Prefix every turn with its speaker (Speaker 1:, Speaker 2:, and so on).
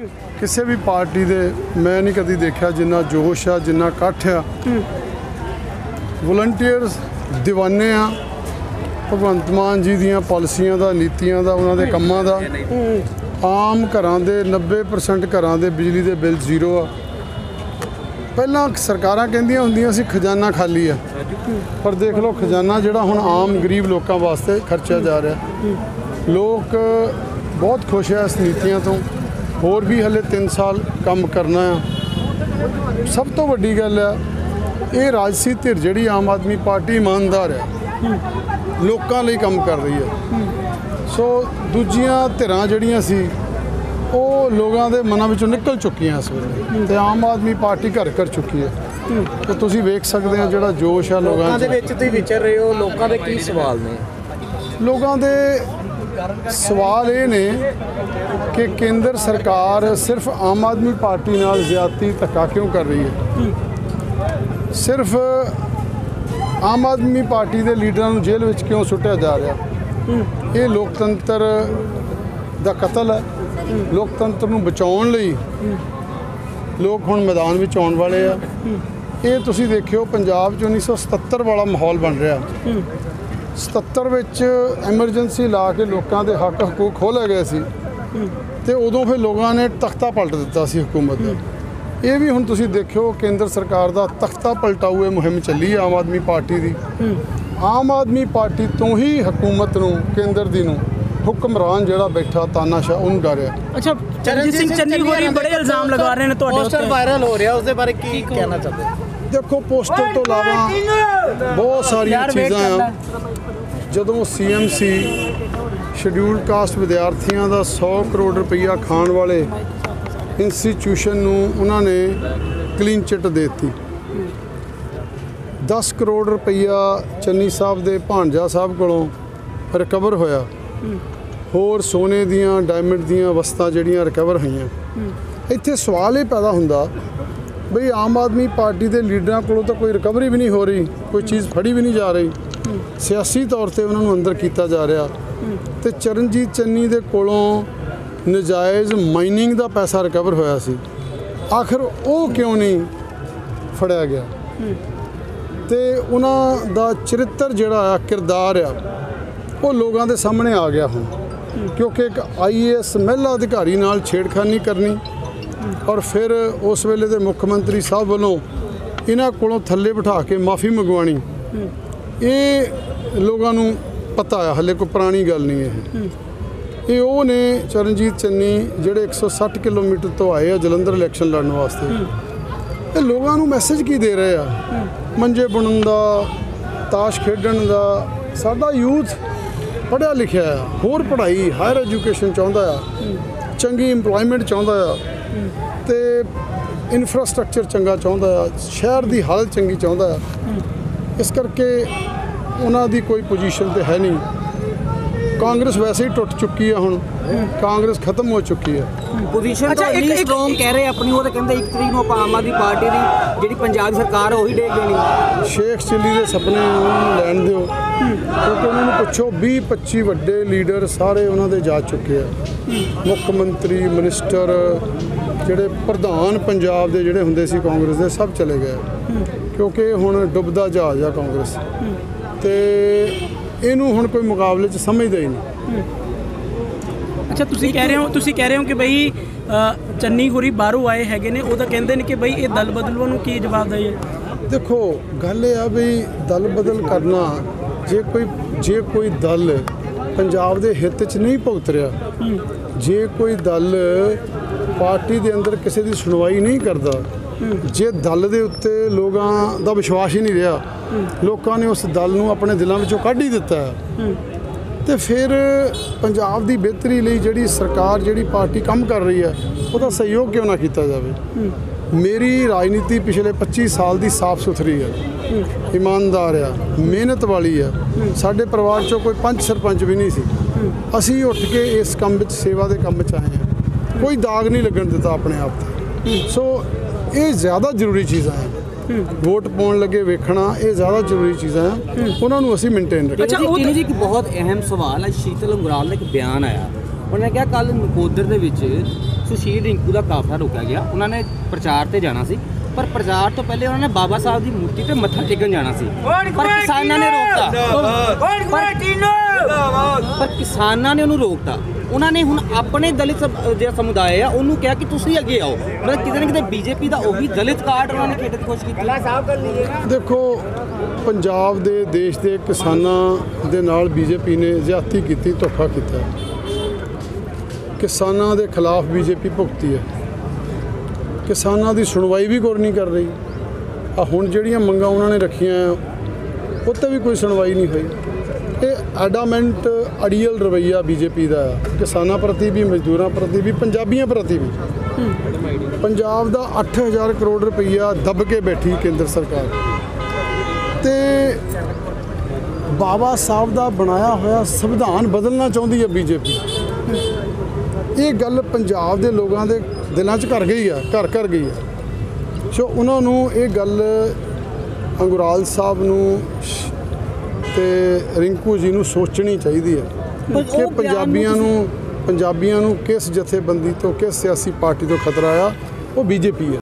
Speaker 1: ਕਿਸੇ ਵੀ ਪਾਰਟੀ ਦੇ ਮੈਂ ਨਹੀਂ ਕਦੀ ਦੇਖਿਆ ਜਿੰਨਾ ਜੋਸ਼ ਆ, ਜਿੰਨਾ ਇਕੱਠ ਆ। ਵਲੰਟੀਅਰਸ ਦੀਵਾਨੇ ਆ ਭਗਵੰਤ ਮਾਨ ਜੀ ਦੀਆਂ ਪਾਲਿਸੀਆਂ ਦਾ, ਨੀਤੀਆਂ ਦਾ, ਉਹਨਾਂ ਦੇ ਕੰਮਾਂ ਦਾ। ਆਮ ਘਰਾਂ ਦੇ 90% ਘਰਾਂ ਦੇ ਬਿਜਲੀ ਦੇ ਬਿੱਲ ਜ਼ੀਰੋ ਆ। ਪਹਿਲਾਂ ਸਰਕਾਰਾਂ ਕਹਿੰਦੀਆਂ ਹੁੰਦੀਆਂ ਸੀ ਖਜ਼ਾਨਾ ਖਾਲੀ ਆ, ਪਰ ਦੇਖ ਲਓ ਖਜ਼ਾਨਾ ਜਿਹੜਾ ਹੁਣ ਆਮ ਗਰੀਬ ਲੋਕਾਂ ਵਾਸਤੇ ਖਰਚਿਆ ਜਾ ਰਿਹਾ। ਲੋਕ ਬਹੁਤ ਖੁਸ਼ ਆ ਇਸ ਨੀਤੀਆਂ ਤੋਂ। ਹੋਰ ਵੀ ਹਲੇ 3 ਸਾਲ ਕੰਮ ਕਰਨਾ ਆ। ਸਭ ਤੋਂ ਵੱਡੀ ਗੱਲ ਆ, ਇਹ ਰਾਜਸੀ ਧਿਰ ਜਿਹੜੀ ਆਮ ਆਦਮੀ ਪਾਰਟੀ ਇਮਾਨਦਾਰ ਹੈ, ਲੋਕਾਂ ਲਈ ਕੰਮ ਕਰ ਰਹੀ ਹੈ। ਸੋ ਦੂਜੀਆਂ ਧਿਰਾਂ ਜਿਹੜੀਆਂ ਸੀ ਉਹ ਲੋਕਾਂ ਦੇ ਮਨਾਂ ਵਿੱਚੋਂ ਨਿਕਲ ਚੁੱਕੀਆਂ ਇਸ ਵੇਲੇ, ਤੇ ਆਮ ਆਦਮੀ ਪਾਰਟੀ ਘਰ ਕਰ ਚੁੱਕੀ ਹੈ। ਤੇ ਤੁਸੀਂ ਵੇਖ ਸਕਦੇ ਹੋ ਜਿਹੜਾ ਜੋਸ਼ ਆ ਲੋਕਾਂ
Speaker 2: ਦੇ ਵਿੱਚ ਤੁਸੀਂ ਵਿਚਰ ਰਹੇ ਹੋ, ਲੋਕਾਂ ਦੇ ਕੀ ਸਵਾਲ ਨੇ?
Speaker 1: ਲੋਕਾਂ ਦੇ ਸਵਾਲ ਇਹ ਨੇ ਕਿ ਕੇਂਦਰ ਸਰਕਾਰ ਸਿਰਫ ਆਮ ਆਦਮੀ ਪਾਰਟੀ ਨਾਲ ਜ਼ਿਆਦਤੀ ਧੱਕਾ ਕਿਉਂ ਕਰ ਰਹੀ ਹੈ? ਸਿਰਫ ਆਮ ਆਦਮੀ ਪਾਰਟੀ ਦੇ ਲੀਡਰਾਂ ਨੂੰ ਜੇਲ੍ਹ ਵਿੱਚ ਕਿਉਂ ਸੁੱਟਿਆ ਜਾ ਰਿਹਾ? ਇਹ ਲੋਕਤੰਤਰ ਦਾ ਕਤਲ ਹੈ। ਲੋਕਤੰਤਰ ਨੂੰ ਬਚਾਉਣ ਲਈ ਲੋਕ ਹੁਣ ਮੈਦਾਨ ਵਿੱਚ ਆਉਣ ਵਾਲੇ ਆ। ਇਹ ਤੁਸੀਂ ਦੇਖਿਓ ਪੰਜਾਬ 'ਚ 1977 ਵਾਲਾ ਮਾਹੌਲ ਬਣ ਰਿਹਾ। 77 ਵਿੱਚ ਐਮਰਜੈਂਸੀ ਲਾ ਕੇ ਲੋਕਾਂ ਦੇ ਹੱਕ ਹਕੂਕ ਖੋਹ ਲਏ ਗਏ ਸੀ, ਤੇ ਉਦੋਂ ਫਿਰ ਲੋਕਾਂ ਨੇ ਤਖਤਾ ਪਲਟ ਦਿੱਤਾ ਸੀ ਹਕੂਮਤ ਦਾ। ਇਹ ਵੀ ਹੁਣ ਤੁਸੀਂ ਦੇਖਿਓ ਕੇਂਦਰ ਸਰਕਾਰ ਦਾ ਤਖਤਾ ਪਲਟਾਊ ਮੁਹਿੰਮ ਚੱਲੀ ਆਮ ਆਦਮੀ ਪਾਰਟੀ ਦੀ। ਆਮ ਆਦਮੀ ਪਾਰਟੀ ਤੋਂ ਹੀ ਹਕੂਮਤ ਨੂੰ, ਕੇਂਦਰ ਦੀ ਨੂੰ, ਹੁਕਮਰਾਨ ਜਿਹੜਾ ਬੈਠਾ ਤਾਨਾਸ਼ਾਹ ਉਹਨੂੰ ਡਰਿਆ।
Speaker 3: ਅੱਛਾ, ਚਰਨਜੀਤ ਸਿੰਘ ਚੰਨੀ ਹੋਰੀ ਬੜੇ ਇਲਜ਼ਾਮ ਲਗਾ ਰਹੇ ਨੇ ਤੁਹਾਡੇ ਉੱਤੇ।
Speaker 2: ਪੋਸਟਰ ਵਾਇਰਲ ਹੋ ਰਿਹਾ, ਉਸ ਦੇ ਬਾਰੇ ਕੀ ਕਹਿਣਾ ਚਾਹਦੇ?
Speaker 1: ਦੇਖੋ, ਪੋਸਟਰ ਤੋਂ ਇਲਾਵਾ ਬਹੁਤ ਸਾਰੀਆਂ ਚੀਜ਼ਾਂ ਆ। ਜਦੋਂ CMC ਸ਼ਡਿਊਲਡ ਕਾਸਟ ਵਿਦਿਆਰਥੀਆਂ ਦਾ 100 ਕਰੋੜ ਰੁਪਈਆ ਖਾਣ ਵਾਲੇ ਇੰਸਟੀਚਿਊਸ਼ਨ ਨੂੰ ਉਹਨਾਂ ਨੇ ਕਲੀਨ ਚਿੱਟ ਦੇ ਦਿੱਤੀ। 10 ਕਰੋੜ ਰੁਪਈਆ ਚੰਨੀ ਸਾਹਿਬ ਦੇ ਭਾਣਜਾ ਸਾਹਿਬ ਕੋਲੋਂ ਰਿਕਵਰ ਹੋਇਆ। ਹੋਰ ਸੋਨੇ ਦੀਆਂ, ਡਾਇਮੰਡ ਦੀਆਂ ਵਸਤਾਂ ਜਿਹੜੀਆਂ ਰਿਕਵਰ ਹੋਈਆਂ। ਇੱਥੇ ਸਵਾਲ ਇਹ ਪੈਦਾ ਹੁੰਦਾ ਬਈ ਆਮ ਆਦਮੀ ਪਾਰਟੀ ਦੇ ਲੀਡਰਾਂ ਕੋਲੋਂ ਤਾਂ ਕੋਈ ਰਿਕਵਰੀ ਵੀ ਨਹੀਂ ਹੋ ਰਹੀ, ਕੋਈ ਚੀਜ਼ ਫੜੀ ਵੀ ਨਹੀਂ ਜਾ ਰਹੀ, ਸਿਆਸੀ ਤੌਰ ਤੇ ਉਹਨਾਂ ਨੂੰ ਅੰਦਰ ਕੀਤਾ ਜਾ ਰਿਹਾ। ਤੇ ਚਰਨਜੀਤ ਚੰਨੀ ਦੇ ਕੋਲੋਂ ਨਜਾਇਜ਼ ਮਾਈਨਿੰਗ ਦਾ ਪੈਸਾ ਰਿਕਵਰ ਹੋਇਆ ਸੀ, ਆਖਰ ਉਹ ਕਿਉਂ ਨਹੀਂ ਫੜਿਆ ਗਿਆ? ਤੇ ਉਹਨਾਂ ਦਾ ਚਰਿੱਤਰ ਜਿਹੜਾ ਆ, ਕਿਰਦਾਰ ਆ, ਉਹ ਲੋਕਾਂ ਦੇ ਸਾਹਮਣੇ ਆ ਗਿਆ ਹੁਣ। ਕਿਉਂਕਿ ਇੱਕ IAS ਮਹਿਲਾ ਅਧਿਕਾਰੀ ਨਾਲ ਛੇੜਖਾਨੀ ਕਰਨੀ, ਔਰ ਫਿਰ ਉਸ ਵੇਲੇ ਦੇ ਮੁੱਖ ਮੰਤਰੀ ਸਾਹਿਬ ਵੱਲੋਂ ਇਹਨਾਂ ਕੋਲੋਂ ਥੱਲੇ ਬਿਠਾ ਕੇ ਮਾਫੀ ਮੰਗਵਾਉਣੀ, ਇਹ ਲੋਕਾਂ ਨੂੰ ਪਤਾ ਆ, ਹਲੇ ਕੋਈ ਪੁਰਾਣੀ ਗੱਲ ਨਹੀਂ ਇਹ ਉਹ ਨੇ ਚਰਨਜੀਤ ਚੰਨੀ ਜਿਹੜੇ 160 ਕਿਲੋਮੀਟਰ ਤੋਂ ਆਏ ਆ ਜਲੰਧਰ ਇਲੈਕਸ਼ਨ ਲੜਨ ਵਾਸਤੇ। ਇਹ ਲੋਕਾਂ ਨੂੰ ਮੈਸੇਜ ਕੀ ਦੇ ਰਹੇ ਆ? ਮੰਜੇ ਬੁਣਨ ਦਾ, ਤਾਸ਼ ਖੇਡਣ ਦਾ। ਸਾਡਾ ਯੂਥ ਪੜ੍ਹਿਆ ਲਿਖਿਆ ਆ, ਹੋਰ ਪੜ੍ਹਾਈ, ਹਾਇਰ ਐਜੂਕੇਸ਼ਨ ਚਾਹੁੰਦਾ ਆ, ਚੰਗੀ ਇੰਪਲੋਇਮੈਂਟ ਚਾਹੁੰਦਾ ਆ, ਤੇ ਇਨਫਰਾਸਟਰਕਚਰ ਚੰਗਾ ਚਾਹੁੰਦਾ ਆ, ਸ਼ਹਿਰ ਦੀ ਹਾਲਤ ਚੰਗੀ ਚਾਹੁੰਦਾ ਆ। ਇਸ ਕਰਕੇ ਉਹਨਾਂ ਦੀ ਕੋਈ ਪੋਜੀਸ਼ਨ ਤੇ ਹੈ ਨਹੀਂ। ਕਾਂਗਰਸ ਵੈਸੇ ਹੀ ਟੁੱਟ ਚੁੱਕੀ ਆ, ਹੁਣ ਕਾਂਗਰਸ ਖਤਮ ਹੋ ਚੁੱਕੀ ਹੈ।
Speaker 2: ਪੋਜੀਸ਼ਨ ਤਾਂ ਇੰਨੀ ਸਟਰੋਂਗ ਕਹਿ ਰਹੇ ਆਪਣੀ, ਉਹ ਤਾਂ ਕਹਿੰਦੇ 1 ਤਰੀਕ ਨੂੰ ਆਪਾਂ ਆਮ ਆਦਮੀ ਪਾਰਟੀ ਦੀ ਜਿਹੜੀ ਪੰਜਾਬ ਸਰਕਾਰ ਉਹੀ ਡੇਗ ਦੇਣੀ।
Speaker 1: ਸ਼ੇਖ ਚਿੱਲੀ ਦੇ ਸੁਪਨੇ ਉਹਨੂੰ ਲੈਣ ਦਿਓ, ਕਿਉਂਕਿ ਉਹਨਾਂ ਨੂੰ ਪੁੱਛੋ 20-25 ਵੱਡੇ ਲੀਡਰ ਸਾਰੇ ਉਹਨਾਂ ਦੇ ਜਾ ਚੁੱਕੇ ਆ। ਮੁੱਖ ਮੰਤਰੀ, ਮਿਨਿਸਟਰ, ਜਿਹੜੇ ਪ੍ਰਧਾਨ ਪੰਜਾਬ ਦੇ ਜਿਹੜੇ ਹੁੰਦੇ ਸੀ ਕਾਂਗਰਸ ਦੇ, ਸਭ ਚਲੇ ਗਏ, ਕਿਉਂਕਿ ਹੁਣ ਡੁੱਬਦਾ ਜਹਾਜ਼ ਆ ਕਾਂਗਰਸ। ਤੇ ਇਹਨੂੰ ਹੁਣ ਕੋਈ ਮੁਕਾਬਲੇ 'ਚ ਸਮਝਦਾ ਹੀ ਨਹੀਂ।
Speaker 3: ਅੱਛਾ, ਤੁਸੀਂ ਕਹਿ ਰਹੇ ਹੋ ਕਿ ਬਈ ਚੰਨੀ ਹੋਰੀ ਬਾਹਰੋਂ ਆਏ ਹੈਗੇ ਨੇ, ਉਹ ਤਾਂ ਕਹਿੰਦੇ ਨੇ ਕਿ ਬਈ ਇਹ ਦਲ ਬਦਲੂਆਂ ਨੂੰ ਕੀ ਜਵਾਬ ਦਈਏ?
Speaker 1: ਦੇਖੋ, ਗੱਲ ਇਹ ਆ ਵੀ ਦਲ ਬਦਲ ਕਰਨਾ, ਜੇ ਕੋਈ ਦਲ ਪੰਜਾਬ ਦੇ ਹਿੱਤ 'ਚ ਨਹੀਂ ਭੁਗਤ ਰਿਹਾ, ਜੇ ਕੋਈ ਦਲ ਪਾਰਟੀ ਦੇ ਅੰਦਰ ਕਿਸੇ ਦੀ ਸੁਣਵਾਈ ਨਹੀਂ ਕਰਦਾ, ਜੇ ਦਲ ਦੇ ਉੱਤੇ ਲੋਕਾਂ ਦਾ ਵਿਸ਼ਵਾਸ ਹੀ ਨਹੀਂ ਰਿਹਾ, ਲੋਕਾਂ ਨੇ ਉਸ ਦਲ ਨੂੰ ਆਪਣੇ ਦਿਲਾਂ ਵਿੱਚੋਂ ਕੱਢ ਹੀ ਦਿੱਤਾ, ਤੇ ਫਿਰ ਪੰਜਾਬ ਦੀ ਬਿਹਤਰੀ ਲਈ ਜਿਹੜੀ ਸਰਕਾਰ, ਜਿਹੜੀ ਪਾਰਟੀ ਕੰਮ ਕਰ ਰਹੀ ਹੈ, ਉਹਦਾ ਸਹਿਯੋਗ ਕਿਉਂ ਨਾ ਕੀਤਾ ਜਾਵੇ? ਮੇਰੀ ਰਾਜਨੀਤੀ ਪਿਛਲੇ 25 ਸਾਲ ਦੀ ਸਾਫ਼ ਸੁਥਰੀ ਹੈ, ਇਮਾਨਦਾਰ ਆ, ਮਿਹਨਤ ਵਾਲੀ ਆ। ਸਾਡੇ ਪਰਿਵਾਰ 'ਚੋਂ ਕੋਈ ਪੰਚ ਸਰਪੰਚ ਵੀ ਨਹੀਂ ਸੀ। ਅਸੀਂ ਉੱਠ ਕੇ ਇਸ ਕੰਮ ਵਿੱਚ, ਸੇਵਾ ਦੇ ਕੰਮ 'ਚ ਆਏ ਹਾਂ, ਕੋਈ ਦਾਗ ਨਹੀਂ ਲੱਗਣ ਦਿੱਤਾ ਆਪਣੇ ਆਪ ਤੇ। ਸੋ ਇਹ ਜ਼ਿਆਦਾ ਜ਼ਰੂਰੀ ਚੀਜ਼ਾਂ ਹੈ। ਵੋਟ ਪਾਉਣ ਲੱਗੇ ਵੇਖਣਾ, ਇਹ ਜ਼ਿਆਦਾ ਜ਼ਰੂਰੀ ਚੀਜ਼ਾਂ ਆ, ਉਹਨਾਂ ਨੂੰ ਅਸੀਂ ਮੇਨਟੇਨ ਰੱਖਣਾ।
Speaker 2: ਚੰਨੀ ਜੀ, ਇੱਕ ਬਹੁਤ ਅਹਿਮ ਸਵਾਲ ਹੈ। ਸ਼ੀਤਲ ਅੰਗਰਾਲ ਦਾ ਇੱਕ ਬਿਆਨ ਆਇਆ, ਉਹਨੇ ਕਿਹਾ ਕੱਲ ਨਕੋਦਰ ਦੇ ਵਿੱਚ ਸੁਸ਼ੀਲ ਰਿੰਕੂ ਦਾ ਕਾਫਲਾ ਰੋਕਿਆ ਗਿਆ। ਉਹਨਾਂ ਨੇ ਪ੍ਰਚਾਰ ਤੇ ਜਾਣਾ ਸੀ, ਪਰ ਪ੍ਰਚਾਰ ਤੋਂ ਪਹਿਲੇ ਉਹਨਾਂ ਨੇ ਬਾਬਾ ਸਾਹਿਬ ਦੀ ਮੂਰਤੀ ਤੇ ਮੱਥਾ ਟੇਕਣ ਜਾਣਾ ਸੀ, ਪਰ ਕਿਸਾਨਾਂ ਨੇ ਰੋਕਤਾ। ਪਰ ਕਿਸਾਨਾਂ ਨੇ ਉਹਨੂੰ ਰੋਕਤਾ। ਉਹਨਾਂ ਨੇ ਹੁਣ ਆਪਣੇ ਦਲਿਤ ਜਿਹੜਾ ਸਮੁਦਾਇ ਆ ਉਹਨੂੰ ਕਿਹਾ ਕਿ ਤੁਸੀਂ ਅੱਗੇ ਆਓ। ਮਤਲਬ ਕਿਤੇ ਨਾ ਕਿਤੇ ਬੀਜੇਪੀ ਦਾ ਉਹੀ ਦਲਿਤ ਕਾਰਡ ਉਹਨਾਂ ਨੇ ਖੇਡਣ ਦੀ ਕੋਸ਼ਿਸ਼ ਕੀਤੀ।
Speaker 1: ਦੇਖੋ, ਪੰਜਾਬ ਦੇ ਦੇਸ਼ ਦੇ ਕਿਸਾਨਾਂ ਦੇ ਨਾਲ ਬੀਜੇਪੀ ਨੇ ਜ਼ਿਆਦਤੀ ਕੀਤੀ, ਧੋਖਾ ਕੀਤਾ। ਕਿਸਾਨਾਂ ਦੇ ਖਿਲਾਫ ਬੀਜੇਪੀ ਭੁਗਤੀ ਹੈ। ਕਿਸਾਨਾਂ ਦੀ ਸੁਣਵਾਈ ਵੀ ਕੋਈ ਨਹੀਂ ਕਰ ਰਹੀ। ਆ ਹੁਣ ਜਿਹੜੀਆਂ ਮੰਗਾਂ ਉਹਨਾਂ ਨੇ ਰੱਖੀਆਂ ਉਹ 'ਤੇ ਵੀ ਕੋਈ ਸੁਣਵਾਈ ਨਹੀਂ ਹੋਈ। ਇਹ ਐਡਾਮੈਂਟ ਅੜੀਅਲ ਰਵੱਈਆ ਬੀਜੇਪੀ ਦਾ ਆ, ਕਿਸਾਨਾਂ ਪ੍ਰਤੀ ਵੀ, ਮਜ਼ਦੂਰਾਂ ਪ੍ਰਤੀ ਵੀ, ਪੰਜਾਬੀਆਂ ਪ੍ਰਤੀ ਵੀ। ਪੰਜਾਬ ਦਾ 8000 ਕਰੋੜ ਰੁਪਈਆ ਦੱਬ ਕੇ ਬੈਠੀ ਕੇਂਦਰ ਸਰਕਾਰ, ਤੇ ਬਾਬਾ ਸਾਹਿਬ ਦਾ ਬਣਾਇਆ ਹੋਇਆ ਸੰਵਿਧਾਨ ਬਦਲਣਾ ਚਾਹੁੰਦੀ ਹੈ ਬੀਜੇਪੀ। ਇਹ ਗੱਲ ਪੰਜਾਬ ਦੇ ਲੋਕਾਂ ਦੇ ਦਿਲਾਂ 'ਚ ਘਰ ਗਈ ਆ, ਘਰ ਗਈ ਆ। ਸੋ ਉਹਨਾਂ ਨੂੰ ਇਹ ਗੱਲ ਅੰਗੁਰਾਲ ਸਾਹਿਬ ਨੂੰ ਤੇ ਰਿੰਕੂ ਜੀ ਨੂੰ ਸੋਚਣੀ ਚਾਹੀਦੀ ਹੈ ਕਿ ਪੰਜਾਬੀਆਂ ਨੂੰ ਕਿਸ ਜਥੇਬੰਦੀ ਤੋਂ, ਕਿਸ ਸਿਆਸੀ ਪਾਰਟੀ ਤੋਂ ਖਤਰਾ ਆ। ਉਹ ਬੀਜੇਪੀ ਹੈ।